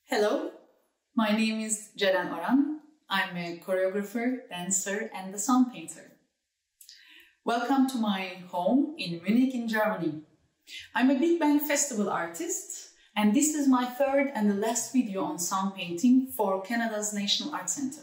Hello, my name is Ceren Aran. I'm a choreographer, dancer, and a sound painter. Welcome to my home in Munich in Germany. I'm a Big Bang Festival artist, and this is my third and the last video on sound painting for Canada's National Art Centre.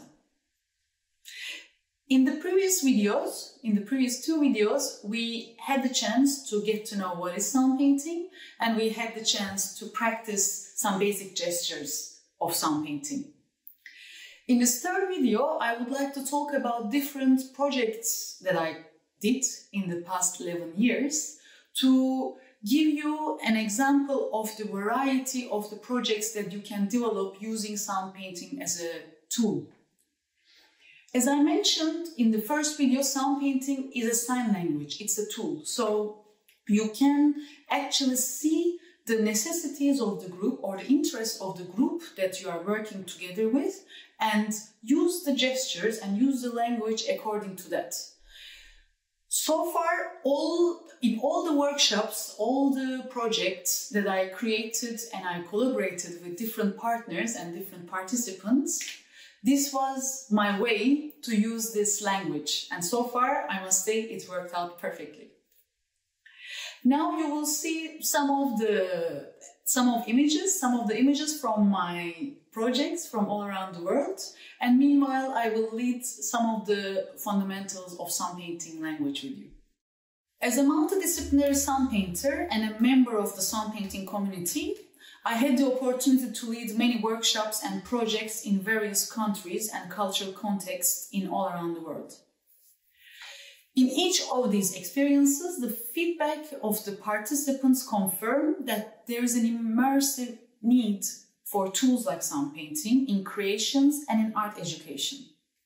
In the previous two videos, we had the chance to get to know what is sound painting, and we had the chance to practice some basic gestures of sound painting. In this third video, I would like to talk about different projects that I did in the past 11 years to give you an example of the variety of the projects that you can develop using sound painting as a tool. As I mentioned in the first video, sound painting is a sign language, it's a tool. So you can actually see the necessities of the group or the interests of the group that you are working together with and use the gestures and use the language according to that. So far, in all the workshops, all the projects that I created and I collaborated with different partners and different participants, this was my way to use this language, and so far I must say it worked out perfectly. Now you will see some of the images from my projects from all around the world, and meanwhile I will lead some of the fundamentals of sound painting language with you. As a multidisciplinary sound painter and a member of the sound painting community, I had the opportunity to lead many workshops and projects in various countries and cultural contexts in all around the world. In each of these experiences, the feedback of the participants confirmed that there is an immersive need for tools like sound painting in creations and in art education.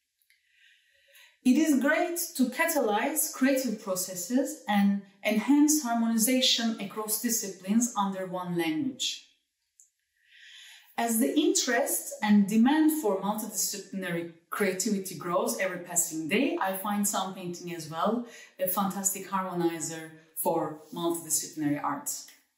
It is great to catalyze creative processes and enhance harmonization across disciplines under one language. As the interest and demand for multidisciplinary creativity grows every passing day, I find sound painting as well a fantastic harmonizer for multidisciplinary art.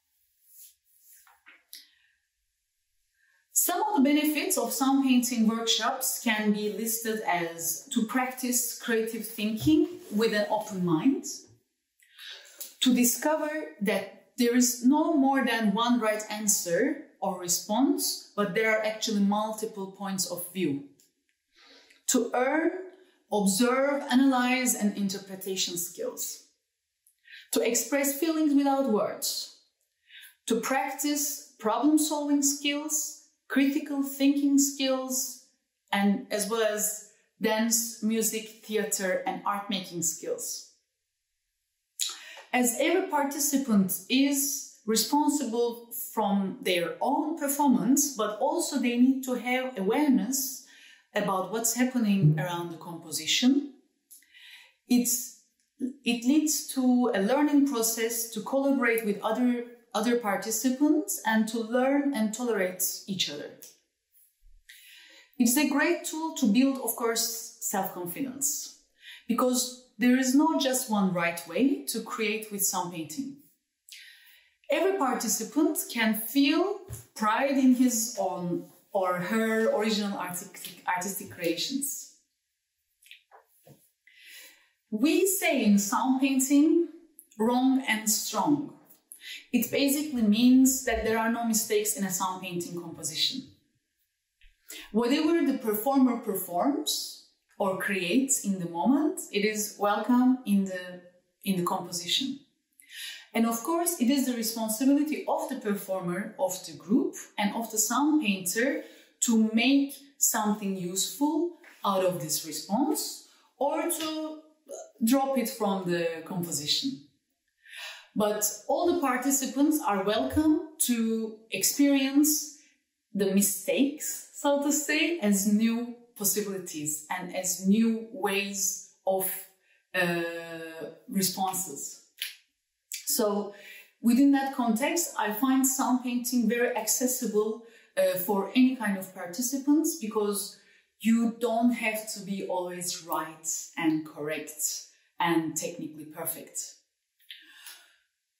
Some of the benefits of sound painting workshops can be listed as to practice creative thinking with an open mind, to discover that there is no more than one right answer or response, but there are actually multiple points of view. To earn, observe, analyze, and interpretation skills. To express feelings without words. To practice problem-solving skills, critical thinking skills, and as well as dance, music, theater, and art-making skills. As every participant is responsible from their own performance, but also they need to have awareness about what's happening around the composition. It leads to a learning process to collaborate with other participants and to learn and tolerate each other. It's a great tool to build, of course, self-confidence, because there is not just one right way to create with sound painting. Every participant can feel pride in his own or her original artistic creations. We say in sound painting, wrong and strong. It basically means that there are no mistakes in a sound painting composition. Whatever the performer performs or creates in the moment, it is welcome in the composition. And of course, it is the responsibility of the performer, of the group, and of the sound painter to make something useful out of this response or to drop it from the composition. But all the participants are welcome to experience the mistakes, so to say, as new possibilities and as new ways of responses. So within that context, I find sound painting very accessible for any kind of participants, because you don't have to be always right and correct and technically perfect.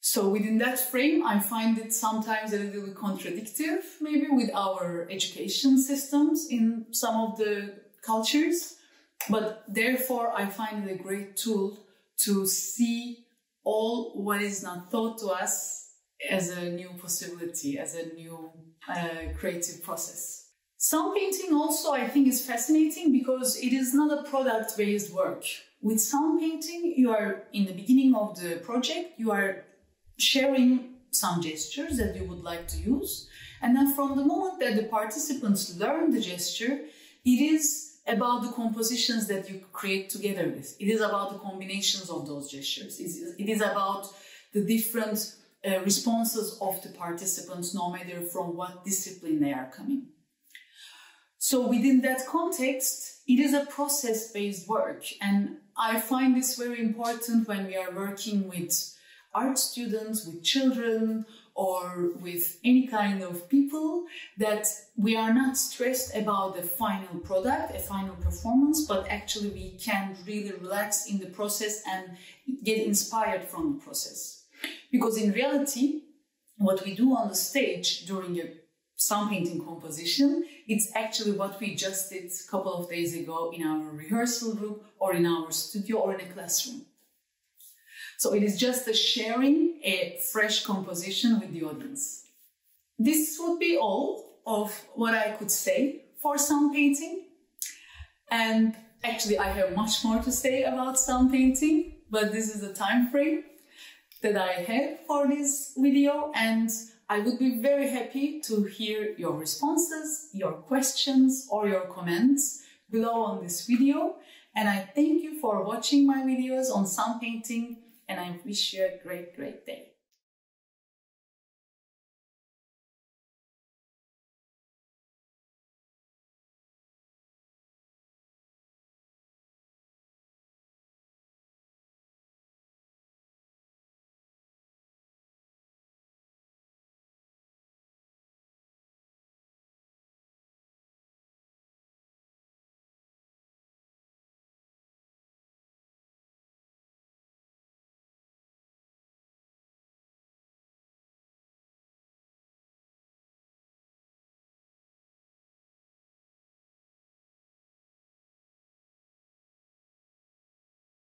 So within that frame, I find it sometimes a little contradictory, maybe with our education systems in some of the cultures. But therefore, I find it a great tool to see all what is not taught to us as a new possibility, as a new creative process. Sound painting also, I think, is fascinating because it is not a product-based work. With sound painting, you are, in the beginning of the project, you are sharing some gestures that you would like to use. And then from the moment that the participants learn the gesture, it is about the compositions that you create together with. It is about the combinations of those gestures. It is about the different responses of the participants, no matter from what discipline they are coming. So within that context, it is a process-based work. And I find this very important when we are working with art students, with children, or with any kind of people, that we are not stressed about the final product, a final performance, but actually we can really relax in the process and get inspired from the process. Because in reality, what we do on the stage during a sound painting composition, it's actually what we just did a couple of days ago in our rehearsal room or in our studio or in a classroom. So it is just a sharing a fresh composition with the audience. This would be all of what I could say for sound painting. And actually I have much more to say about sound painting, but this is the time frame that I have for this video, and I would be very happy to hear your responses, your questions, or your comments below on this video. And I thank you for watching my videos on sound painting, and I wish you a great, great day.